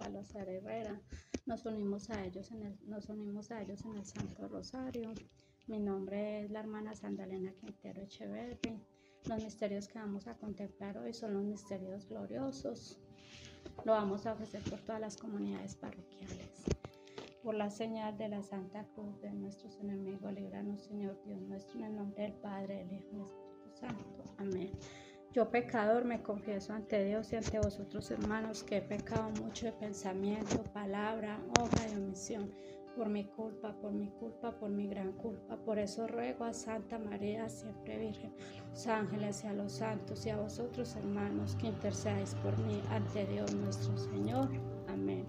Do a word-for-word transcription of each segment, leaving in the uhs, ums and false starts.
Salazar Herrera. Nos unimos a ellos en el, nos unimos a ellos en el Santo Rosario. Mi nombre es la hermana Sandalena Quintero Echeverri. Los misterios que vamos a contemplar hoy son los misterios gloriosos. Lo vamos a ofrecer por todas las comunidades parroquiales. Por la señal de la Santa Cruz de nuestros enemigos, líbranos, Señor Dios nuestro, en el nombre del Padre, del Hijo y del Espíritu Santo. Amén. Yo, pecador, me confieso ante Dios y ante vosotros, hermanos, que he pecado mucho de pensamiento, palabra, obra y omisión, por mi culpa, por mi culpa, por mi gran culpa. Por eso ruego a Santa María, siempre Virgen, a los ángeles y a los santos y a vosotros, hermanos, que intercedáis por mí ante Dios nuestro Señor. Amén.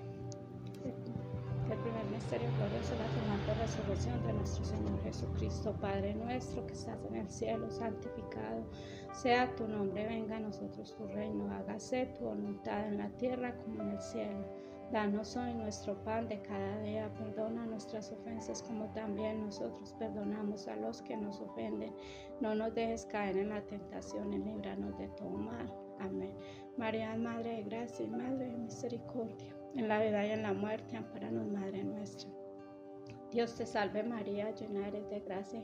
El primer misterio glorioso es la triunfante resurrección de nuestro Señor Jesucristo. Padre nuestro que estás en el cielo, santificado sea tu nombre, venga a nosotros tu reino, hágase tu voluntad en la tierra como en el cielo. Danos hoy nuestro pan de cada día, perdona nuestras ofensas como también nosotros perdonamos a los que nos ofenden. No nos dejes caer en la tentación y líbranos de todo mal. Amén. María, Madre de gracia y Madre de misericordia, en la vida y en la muerte, ampáranos, Madre nuestra. Dios te salve María, llena eres de gracia,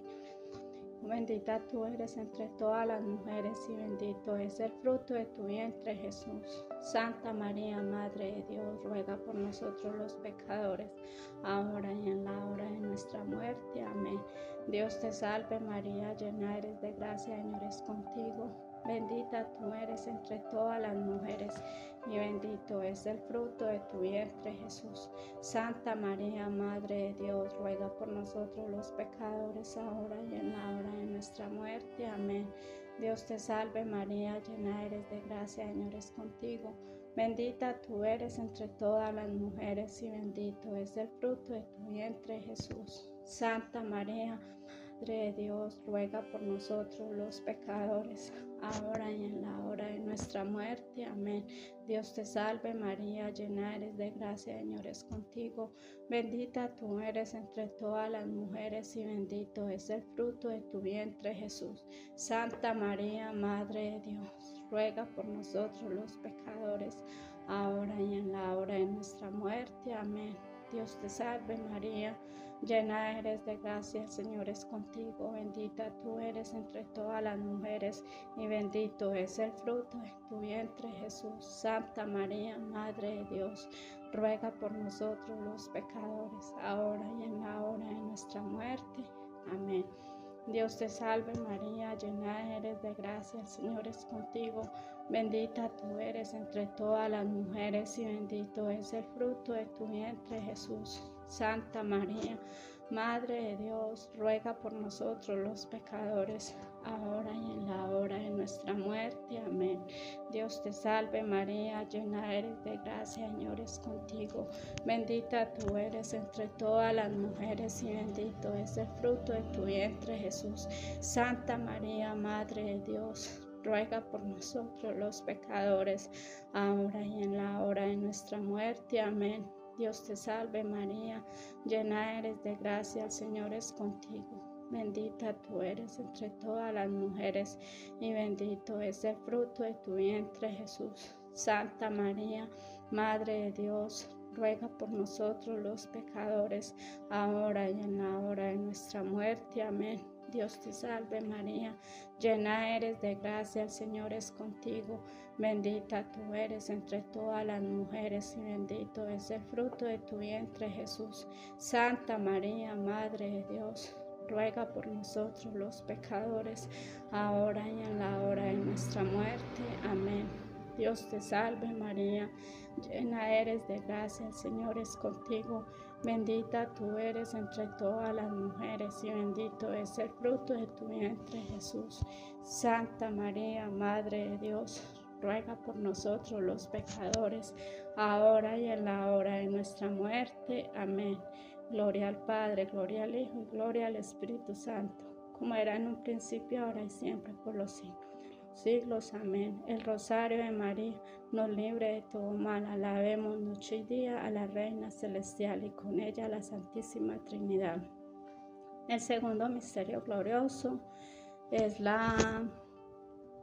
bendita tú eres entre todas las mujeres y bendito es el fruto de tu vientre, Jesús. Santa María, Madre de Dios, ruega por nosotros los pecadores, ahora y en la hora de nuestra muerte. Amén. Dios te salve María, llena eres de gracia, el Señor es contigo. Bendita tú eres entre todas las mujeres y bendito es el fruto de tu vientre, Jesús. Santa María, Madre de Dios, ruega por nosotros los pecadores, ahora y en la hora de nuestra muerte. Amén. Dios te salve María, llena eres de gracia, el Señor es contigo. Bendita tú eres entre todas las mujeres y bendito es el fruto de tu vientre, Jesús. Santa María, Madre de Dios, ruega por nosotros los pecadores, ahora y en la hora de nuestra muerte. Amén. Dios te salve María, llena eres de gracia, el Señor es contigo. Bendita tú eres entre todas las mujeres y bendito es el fruto de tu vientre, Jesús. Santa María, Madre de Dios, ruega por nosotros los pecadores, ahora y en la hora de nuestra muerte. Amén. Dios te salve María, llena eres de gracia, el Señor es contigo, bendita tú eres entre todas las mujeres y bendito es el fruto de tu vientre, Jesús. Santa María, Madre de Dios, ruega por nosotros los pecadores, ahora y en la hora de nuestra muerte. Amén. Dios te salve María, llena eres de gracia, el Señor es contigo, bendita tú eres entre todas las mujeres y bendito es el fruto de tu vientre, Jesús. Santa María, Madre de Dios, ruega por nosotros los pecadores, ahora y en la hora de nuestra muerte. Amén. Dios te salve María, llena eres de gracia, el Señor es contigo, bendita tú eres entre todas las mujeres y bendito es el fruto de tu vientre, Jesús. Santa María, Madre de Dios, ruega por nosotros los pecadores, ahora y en la hora de nuestra muerte. Amén. Dios te salve María, llena eres de gracia, el Señor es contigo. Bendita tú eres entre todas las mujeres y bendito es el fruto de tu vientre, Jesús. Santa María, Madre de Dios, ruega por nosotros los pecadores, ahora y en la hora de nuestra muerte. Amén. Dios te salve María, llena eres de gracia, el Señor es contigo. Bendita tú eres entre todas las mujeres y bendito es el fruto de tu vientre, Jesús. Santa María, Madre de Dios, ruega por nosotros los pecadores, ahora y en la hora de nuestra muerte. Amén. Dios te salve María, llena eres de gracia, el Señor es contigo. Bendita tú eres entre todas las mujeres y bendito es el fruto de tu vientre, Jesús. Santa María, Madre de Dios, ruega por nosotros los pecadores, ahora y en la hora de nuestra muerte. Amén. Gloria al Padre, gloria al Hijo y gloria al Espíritu Santo, como era en un principio, ahora y siempre, por los siglos siglos. Amén. El rosario de María nos libre de todo mal. Alabemos noche y día a la Reina Celestial y con ella a la Santísima Trinidad. El segundo misterio glorioso es la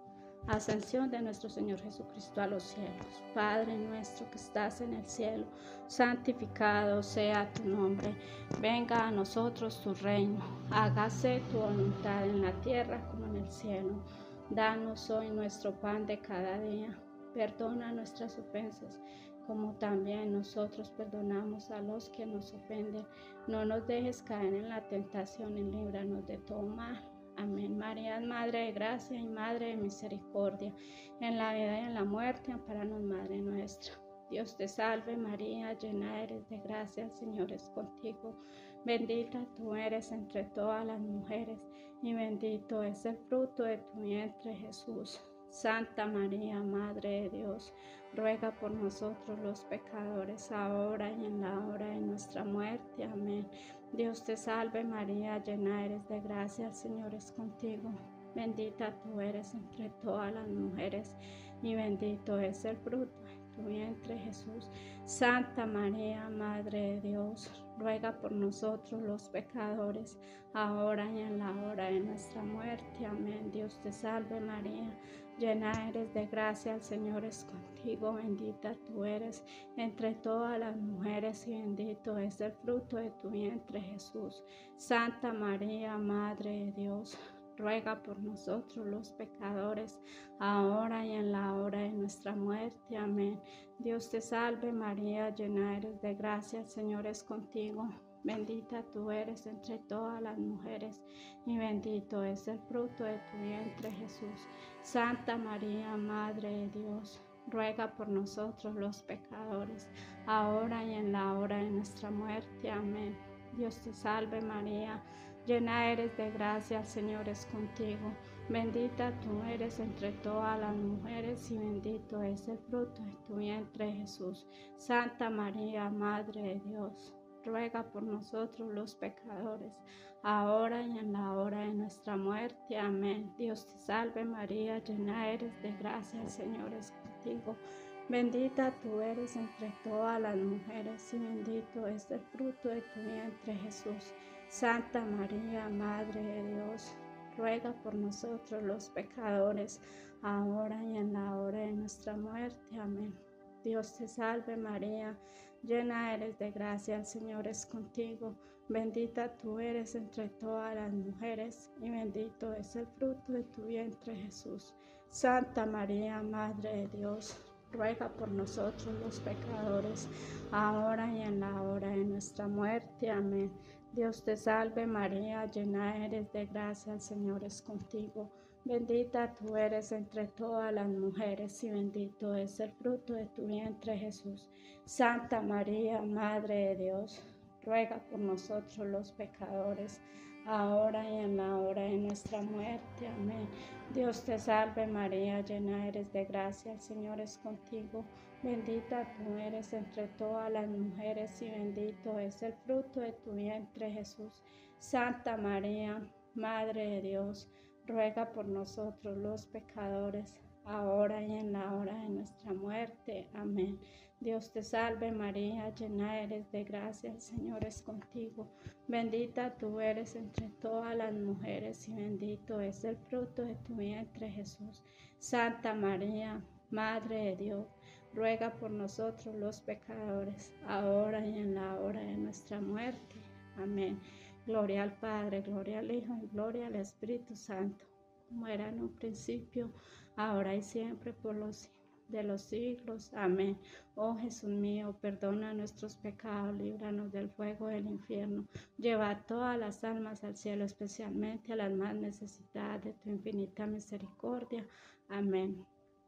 Ascensión de nuestro Señor Jesucristo a los cielos. Padre nuestro que estás en el cielo, santificado sea tu nombre. Venga a nosotros tu reino. Hágase tu voluntad en la tierra como en el cielo. Danos hoy nuestro pan de cada día. Perdona nuestras ofensas, como también nosotros perdonamos a los que nos ofenden. No nos dejes caer en la tentación y líbranos de todo mal. Amén. María, Madre de gracia y Madre de misericordia, en la vida y en la muerte, ampáranos, Madre nuestra. Dios te salve María, llena eres de gracia, el Señor es contigo. Bendita tú eres entre todas las mujeres, y bendito es el fruto de tu vientre, Jesús. Santa María, Madre de Dios, ruega por nosotros los pecadores, ahora y en la hora de nuestra muerte. Amén. Dios te salve María, llena eres de gracia, el Señor es contigo. Bendita tú eres entre todas las mujeres, y bendito es el fruto de tu vientre, Jesús. Santa María, Madre de Dios, ruega por nosotros los pecadores, ahora y en la hora de nuestra muerte. Amén. Dios te salve María, llena eres de gracia, el Señor es contigo. Bendita tú eres entre todas las mujeres, y bendito es el fruto de tu vientre, Jesús. Santa María, Madre de Dios, ruega por nosotros los pecadores, ahora y en la hora de nuestra muerte. Amén. Dios te salve María, llena eres de gracia, el Señor es contigo. Bendita tú eres entre todas las mujeres, y bendito es el fruto de tu vientre, Jesús. Santa María, Madre de Dios, ruega por nosotros los pecadores, ahora y en la hora de nuestra muerte. Amén. Dios te salve María, llena eres de gracia, el Señor es contigo. Bendita tú eres entre todas las mujeres, y bendito es el fruto de tu vientre, Jesús. Santa María, Madre de Dios, ruega por nosotros los pecadores, ahora y en la hora de nuestra muerte. Amén. Dios te salve María, llena eres de gracia, el Señor es contigo. Bendita tú eres entre todas las mujeres, y bendito es el fruto de tu vientre, Jesús. Santa María, Madre de Dios, ruega por nosotros los pecadores, ahora y en la hora de nuestra muerte. Amén. Dios te salve María, llena eres de gracia, el Señor es contigo. Bendita tú eres entre todas las mujeres, y bendito es el fruto de tu vientre, Jesús. Santa María, Madre de Dios, ruega por nosotros los pecadores, ahora y en la hora de nuestra muerte. Amén. Dios te salve María, llena eres de gracia, el Señor es contigo. Bendita tú eres entre todas las mujeres, y bendito es el fruto de tu vientre, Jesús. Santa María, Madre de Dios, ruega por nosotros los pecadores, ahora y en la hora de nuestra muerte. Amén. Dios te salve María, llena eres de gracia, el Señor es contigo. Bendita tú eres entre todas las mujeres, y bendito es el fruto de tu vientre, Jesús. Santa María, Madre de Dios, ruega por nosotros los pecadores, ahora y en la hora de nuestra muerte. Amén. Dios te salve María, llena eres de gracia, el Señor es contigo. Bendita tú eres entre todas las mujeres, y bendito es el fruto de tu vientre, Jesús. Santa María, Madre de Dios, ruega por nosotros los pecadores, ahora y en la hora de nuestra muerte. Amén. Gloria al Padre, gloria al Hijo y gloria al Espíritu Santo, como era en un principio, ahora y siempre, por los siglos de los siglos. Amén. Oh Jesús mío, perdona nuestros pecados, líbranos del fuego del infierno, lleva todas las almas al cielo, especialmente a las más necesitadas de tu infinita misericordia. Amén.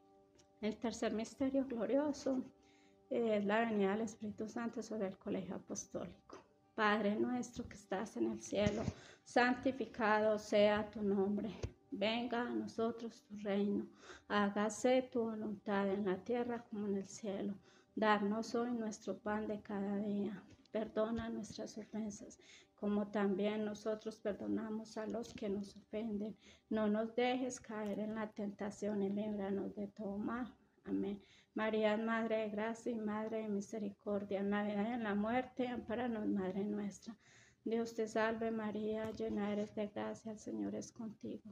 El tercer misterio glorioso es la venida del Espíritu Santo sobre el colegio apostólico. Padre nuestro que estás en el cielo, santificado sea tu nombre. Venga a nosotros tu reino, hágase tu voluntad en la tierra como en el cielo. Darnos hoy nuestro pan de cada día. Perdona nuestras ofensas, como también nosotros perdonamos a los que nos ofenden. No nos dejes caer en la tentación, y líbranos de todo mal. Amén. María, Madre de gracia y Madre de misericordia, en la vida y en la muerte, ampáranos, Madre nuestra. Dios te salve María, llena eres de gracia, el Señor es contigo.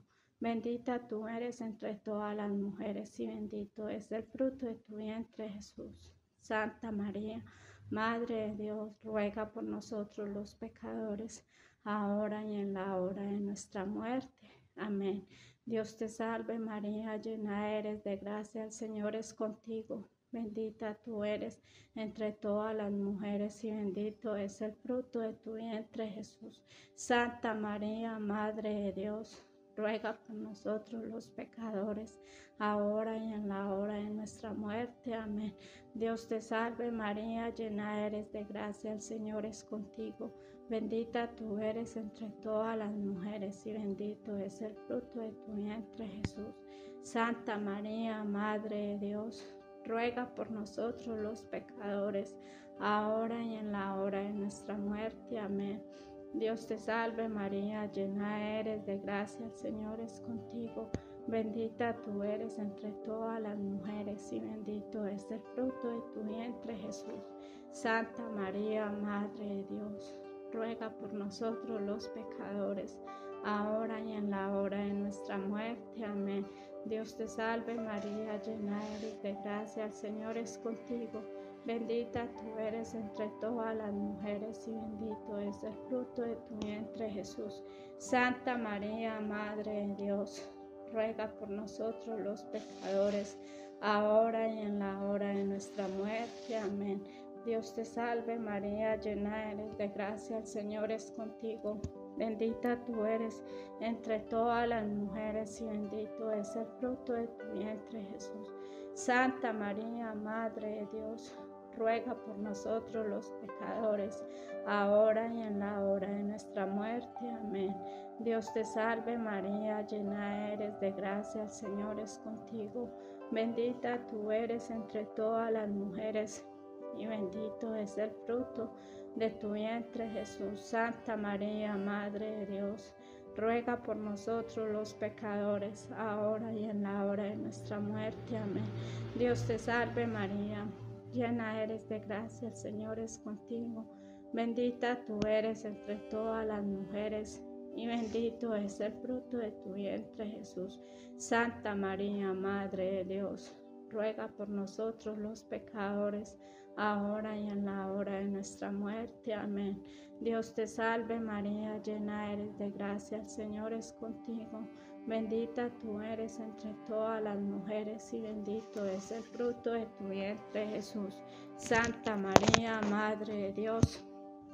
Bendita tú eres entre todas las mujeres y bendito es el fruto de tu vientre, Jesús. Santa María, Madre de Dios, ruega por nosotros los pecadores, ahora y en la hora de nuestra muerte. Amén. Dios te salve María, llena eres de gracia, el Señor es contigo. Bendita tú eres entre todas las mujeres y bendito es el fruto de tu vientre, Jesús. Santa María, Madre de Dios, ruega por nosotros los pecadores, ahora y en la hora de nuestra muerte. Amén. Dios te salve María, llena eres de gracia, el Señor es contigo. Bendita tú eres entre todas las mujeres y bendito es el fruto de tu vientre, Jesús. Santa María, Madre de Dios, ruega por nosotros los pecadores, ahora y en la hora de nuestra muerte. Amén. Dios te salve María, llena eres de gracia, el Señor es contigo. Bendita tú eres entre todas las mujeres y bendito es el fruto de tu vientre, Jesús. Santa María, Madre de Dios, ruega por nosotros los pecadores, ahora y en la hora de nuestra muerte. Amén. Dios te salve María, llena eres de gracia, el Señor es contigo. Bendita tú eres entre todas las mujeres y bendito es el fruto de tu vientre, Jesús. Santa María, Madre de Dios, ruega por nosotros los pecadores, ahora y en la hora de nuestra muerte. Amén. Dios te salve María, llena eres de gracia, el Señor es contigo. Bendita tú eres entre todas las mujeres y bendito es el fruto de tu vientre, Jesús. Santa María, Madre de Dios, ruega por nosotros los pecadores, ahora y en la hora de nuestra muerte. Amén. Dios te salve María, llena eres de gracia, el Señor es contigo. Bendita tú eres entre todas las mujeres y bendito es el fruto de tu vientre, Jesús. Santa María, Madre de Dios, ruega por nosotros los pecadores, ahora y en la hora de nuestra muerte. Amén. Dios te salve María, llena eres de gracia, el Señor es contigo. Bendita tú eres entre todas las mujeres y bendito es el fruto de tu vientre, Jesús. Santa María, Madre de Dios, ruega por nosotros los pecadores, ahora y en la hora de nuestra muerte. Amén. Dios te salve María, llena eres de gracia, el Señor es contigo. Bendita tú eres entre todas las mujeres y bendito es el fruto de tu vientre, Jesús. Santa María, Madre de Dios,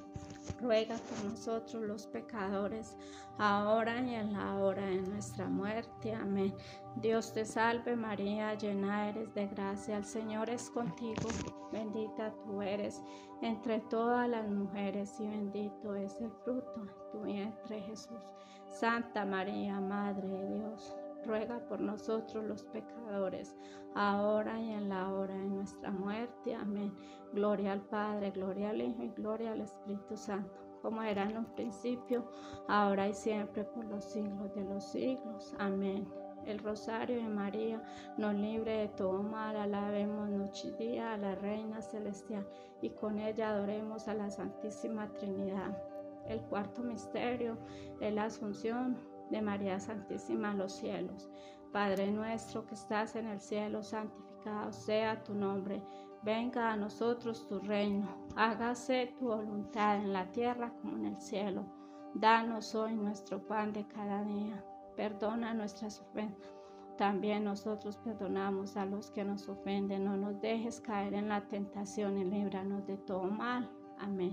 ruega por nosotros los pecadores, ahora y en la hora de nuestra muerte. Amén. Dios te salve María, llena eres de gracia, el Señor es contigo. Bendita tú eres entre todas las mujeres y bendito es el fruto de tu vientre, Jesús. Santa María, Madre de Dios, ruega por nosotros los pecadores, ahora y en la hora de nuestra muerte. Amén. Gloria al Padre, gloria al Hijo y gloria al Espíritu Santo, como era en un principio, ahora y siempre, por los siglos de los siglos. Amén. El rosario de María nos libre de todo mal. Alabemos noche y día a la Reina Celestial y con ella adoremos a la Santísima Trinidad. El cuarto misterio es la Asunción de María Santísima a los cielos. Padre nuestro que estás en el cielo, santificado sea tu nombre. Venga a nosotros tu reino. Hágase tu voluntad en la tierra como en el cielo. Danos hoy nuestro pan de cada día. Perdona nuestras ofensas. También nosotros perdonamos a los que nos ofenden. No nos dejes caer en la tentación y líbranos de todo mal. Amén.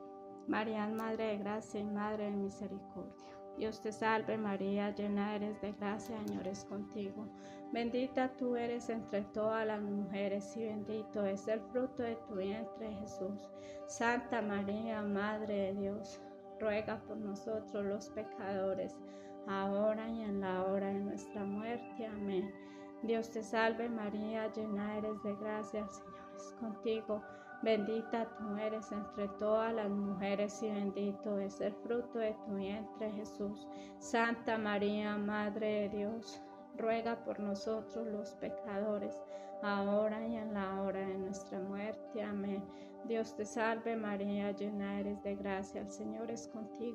María, Madre de gracia y Madre de misericordia. Dios te salve María, llena eres de gracia, el Señor es contigo. Bendita tú eres entre todas las mujeres y bendito es el fruto de tu vientre, Jesús. Santa María, Madre de Dios, ruega por nosotros los pecadores, ahora y en la hora de nuestra muerte. Amén. Dios te salve María, llena eres de gracia, el Señor es contigo. Bendita tú eres entre todas las mujeres y bendito es el fruto de tu vientre, Jesús. Santa María, Madre de Dios, ruega por nosotros los pecadores, ahora y en la hora de nuestra muerte. Amén. Dios te salve María, llena eres de gracia, el Señor es contigo.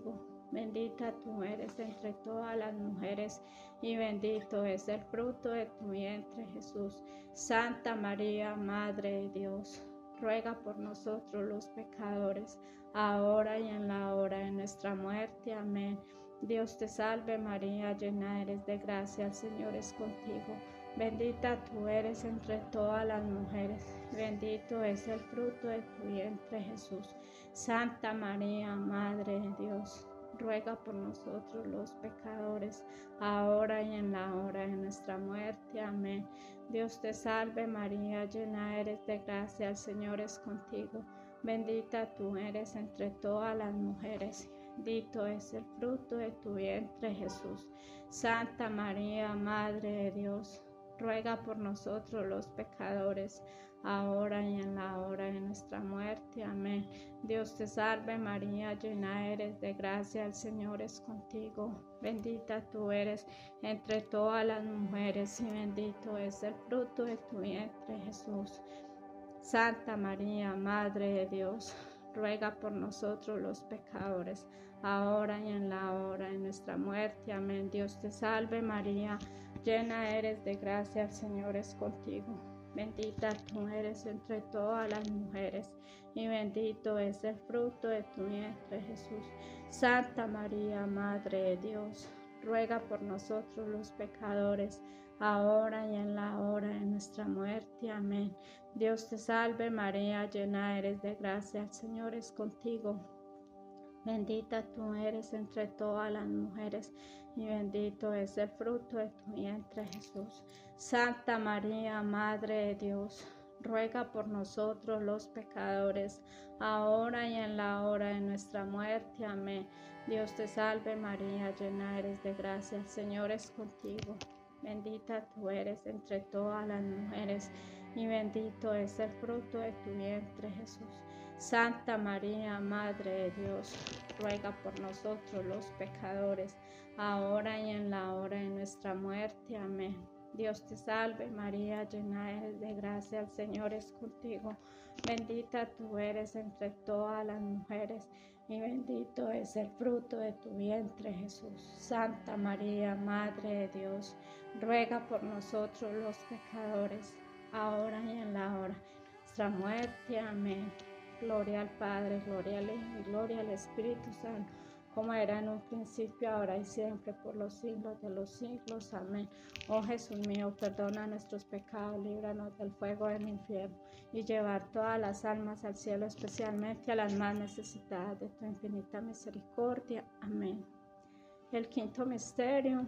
Bendita tú eres entre todas las mujeres y bendito es el fruto de tu vientre, Jesús. Santa María, Madre de Dios, ruega por nosotros los pecadores, ahora y en la hora de nuestra muerte. Amén. Dios te salve María, llena eres de gracia, el Señor es contigo. Bendita tú eres entre todas las mujeres, bendito es el fruto de tu vientre, Jesús. Santa María, Madre de Dios, ruega por nosotros los pecadores, ahora y en la hora de nuestra muerte. Amén. Dios te salve María, llena eres de gracia, el Señor es contigo. Bendita tú eres entre todas las mujeres, bendito es el fruto de tu vientre, Jesús. Santa María, Madre de Dios, ruega por nosotros los pecadores, ahora y en la hora de nuestra muerte. Amén. Dios te salve María, llena eres de gracia, el Señor es contigo. Bendita tú eres entre todas las mujeres y bendito es el fruto de tu vientre, Jesús. Santa María, Madre de Dios, ruega por nosotros los pecadores, ahora y en la hora de nuestra muerte. Amén. Dios te salve María, llena eres de gracia, el Señor es contigo. Bendita tú eres entre todas las mujeres y bendito es el fruto de tu vientre, Jesús. Santa María, Madre de Dios, ruega por nosotros los pecadores, ahora y en la hora de nuestra muerte. Amén. Dios te salve María, llena eres de gracia, el Señor es contigo. Bendita tú eres entre todas las mujeres y bendito es el fruto de tu vientre, Jesús. Santa María, Madre de Dios, ruega por nosotros los pecadores, ahora y en la hora de nuestra muerte. Amén. Dios te salve María, llena eres de gracia, el Señor es contigo. Bendita tú eres entre todas las mujeres y bendito es el fruto de tu vientre, Jesús. Santa María, Madre de Dios, ruega por nosotros los pecadores, ahora y en la hora de nuestra muerte. Amén. Dios te salve María, llena eres de gracia, el Señor es contigo. Bendita tú eres entre todas las mujeres y bendito es el fruto de tu vientre, Jesús. Santa María, Madre de Dios, ruega por nosotros los pecadores, ahora y en la hora de nuestra muerte. Amén. Gloria al Padre, gloria al Hijo y gloria al Espíritu Santo, como era en un principio, ahora y siempre, por los siglos de los siglos. Amén. Oh Jesús mío, perdona nuestros pecados, líbranos del fuego del infierno y llevar todas las almas al cielo, especialmente a las más necesitadas de tu infinita misericordia. Amén. El quinto misterio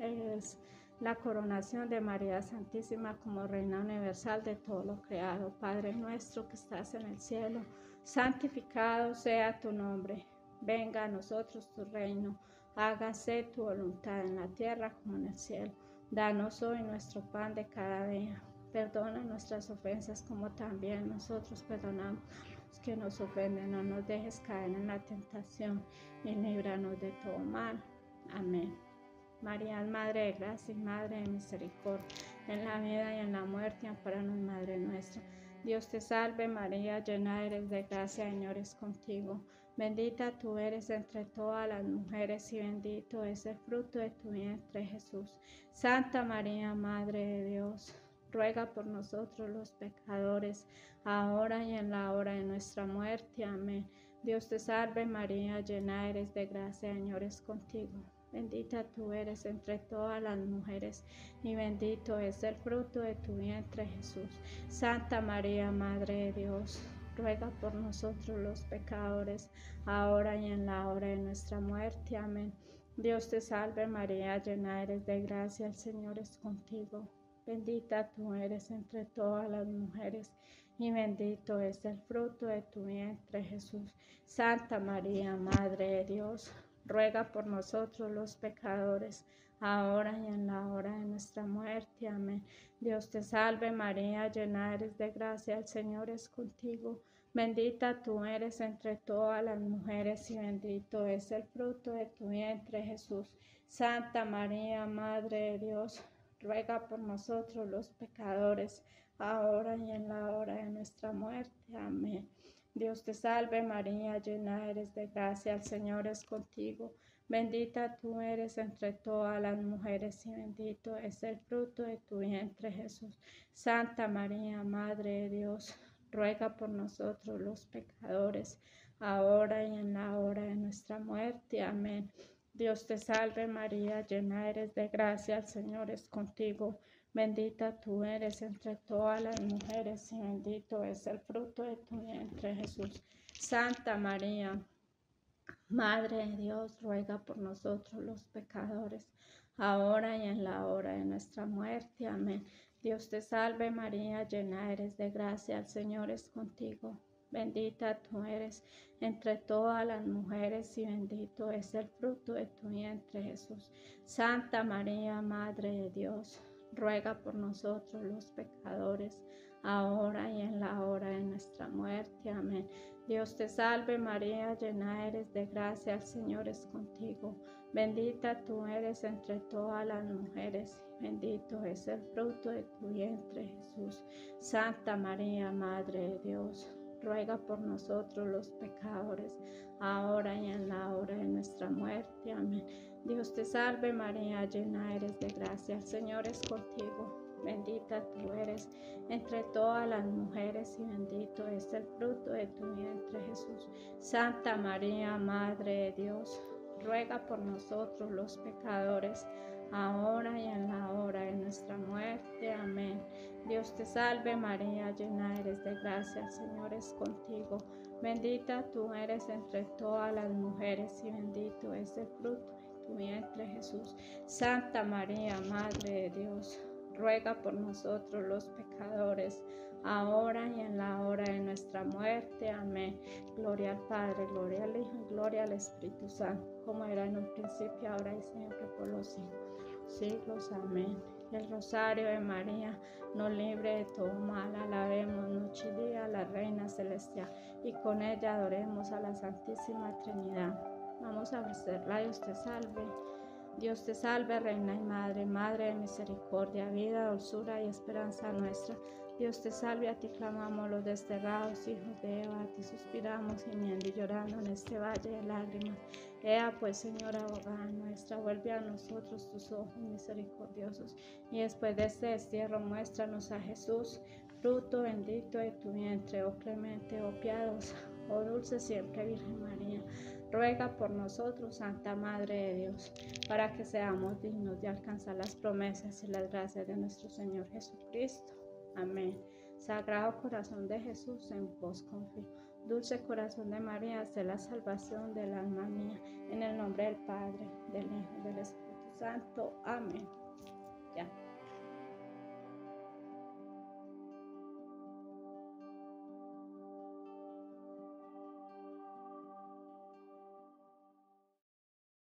es la coronación de María Santísima como Reina Universal de todo lo creado. Padre nuestro que estás en el cielo, santificado sea tu nombre. Venga a nosotros tu reino. Hágase tu voluntad en la tierra como en el cielo. Danos hoy nuestro pan de cada día. Perdona nuestras ofensas como también nosotros perdonamos a los que nos ofenden. No nos dejes caer en la tentación y líbranos de todo mal. Amén. María, Madre de gracia y Madre de misericordia, en la vida y en la muerte, ampáranos, Madre nuestra. Dios te salve María, llena eres de gracia, el Señor es contigo. Bendita tú eres entre todas las mujeres y bendito es el fruto de tu vientre, Jesús. Santa María, Madre de Dios, ruega por nosotros los pecadores, ahora y en la hora de nuestra muerte. Amén. Dios te salve María, llena eres de gracia, el Señor es contigo. Bendita tú eres entre todas las mujeres y bendito es el fruto de tu vientre, Jesús. Santa María, Madre de Dios, ruega por nosotros los pecadores, ahora y en la hora de nuestra muerte. Amén. Dios te salve María, llena eres de gracia, el Señor es contigo. Bendita tú eres entre todas las mujeres y bendito es el fruto de tu vientre, Jesús. Santa María, Madre de Dios, ruega por nosotros los pecadores, ahora y en la hora de nuestra muerte. Amén. Dios te salve María, llena eres de gracia, el Señor es contigo. Bendita tú eres entre todas las mujeres y bendito es el fruto de tu vientre, Jesús. Santa María, Madre de Dios, ruega por nosotros los pecadores, ahora y en la hora de nuestra muerte. Amén. Dios te salve María, llena eres de gracia, el Señor es contigo. Bendita tú eres entre todas las mujeres y bendito es el fruto de tu vientre, Jesús. Santa María, Madre de Dios, ruega por nosotros los pecadores, ahora y en la hora de nuestra muerte. Amén. Dios te salve María, llena eres de gracia, el Señor es contigo. Bendita tú eres entre todas las mujeres y bendito es el fruto de tu vientre, Jesús. Santa María, Madre de Dios, ruega por nosotros los pecadores, ahora y en la hora de nuestra muerte. Amén. Dios te salve María, llena eres de gracia, el Señor es contigo. Bendita tú eres entre todas las mujeres y bendito es el fruto de tu vientre, Jesús. Santa María, Madre de Dios, ruega por nosotros los pecadores, ahora y en la hora de nuestra muerte. Amén. Dios te salve María, llena eres de gracia, el Señor es contigo. Bendita tú eres entre todas las mujeres, bendito es el fruto de tu vientre, Jesús. Santa María, Madre de Dios, ruega por nosotros los pecadores, ahora y en la hora de nuestra muerte. Amén. Dios te salve María, llena eres de gracia, el Señor es contigo. Bendita tú eres entre todas las mujeres y bendito es el fruto de tu vientre, Jesús. Santa María, Madre de Dios, ruega por nosotros los pecadores, ahora y en la hora de nuestra muerte. Amén. Dios te salve María, llena eres de gracia, el Señor es contigo. Bendita tú eres entre todas las mujeres y bendito es el fruto de tu vientre, Jesús. Santa María, Madre de Dios, ruega por nosotros los pecadores, ahora y en la hora de nuestra muerte. Amén. Gloria al Padre, gloria al Hijo, y gloria al Espíritu Santo, como era en un principio, ahora y siempre, por los siglos de los siglos. Amén. El rosario de María nos libre de todo mal. Alabemos noche y día a la Reina Celestial, y con ella adoremos a la Santísima Trinidad. Vamos a hacerla. Dios te salve. Dios te salve, Reina y Madre, Madre de misericordia, vida, dulzura y esperanza nuestra. Dios te salve, a ti clamamos los desterrados hijos de Eva, a ti suspiramos gimiendo y llorando en este valle de lágrimas. Ea pues, Señora abogada nuestra, vuelve a nosotros tus ojos misericordiosos, y después de este destierro muéstranos a Jesús, fruto bendito de tu vientre, oh clemente, oh piadosa, oh dulce siempre Virgen María. Ruega por nosotros, Santa Madre de Dios, para que seamos dignos de alcanzar las promesas y las gracias de nuestro Señor Jesucristo. Amén. Sagrado corazón de Jesús, en vos confío. Dulce corazón de María, sé la salvación del alma mía. En el nombre del Padre, del Hijo y del Espíritu Santo. Amén.